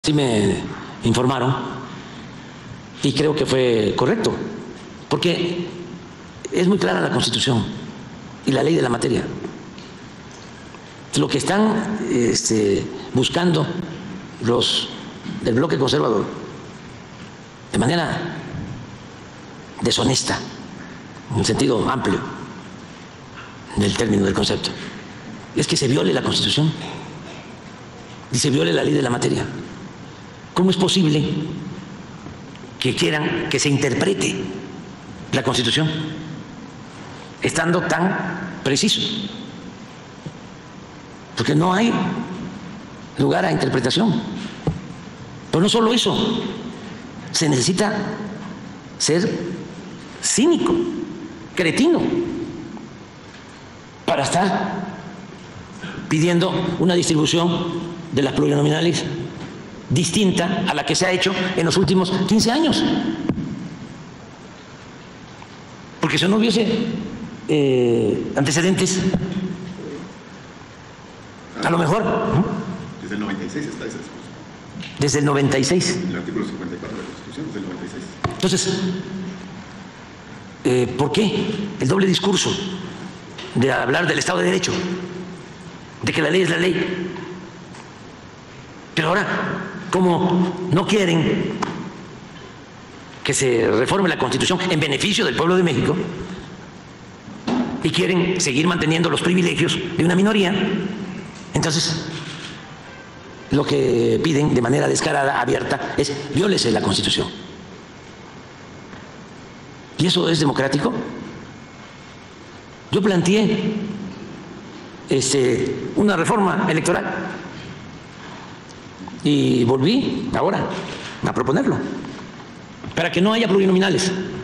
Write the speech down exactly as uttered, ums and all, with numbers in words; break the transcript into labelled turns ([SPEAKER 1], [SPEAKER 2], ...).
[SPEAKER 1] Sí me informaron y creo que fue correcto, porque es muy clara la Constitución y la ley de la materia. Lo que están este, buscando los del bloque conservador de manera deshonesta, en un sentido amplio del término del concepto, es que se viole la Constitución y se viole la ley de la materia. ¿Cómo es posible que quieran que se interprete la Constitución estando tan preciso? Porque no hay lugar a interpretación. Pero no solo eso, se necesita ser cínico, cretino, para estar pidiendo una distribución de las plurinominales distinta a la que se ha hecho en los últimos quince años. Porque si no hubiese eh, antecedentes, a lo mejor... ¿no?
[SPEAKER 2] Desde el noventa y seis está esa discusión.
[SPEAKER 1] Desde el noventa y seis.
[SPEAKER 2] El artículo cincuenta y cuatro de la Constitución, desde el noventa y seis.
[SPEAKER 1] Entonces, eh, ¿por qué el doble discurso de hablar del Estado de Derecho, de que la ley es la ley? Pero ahora, como no quieren que se reforme la Constitución en beneficio del pueblo de México y quieren seguir manteniendo los privilegios de una minoría, entonces lo que piden de manera descarada, abierta, es viólese la Constitución. ¿Y eso es democrático? Yo planteé este, una reforma electoral y volví ahora a proponerlo para que no haya plurinominales.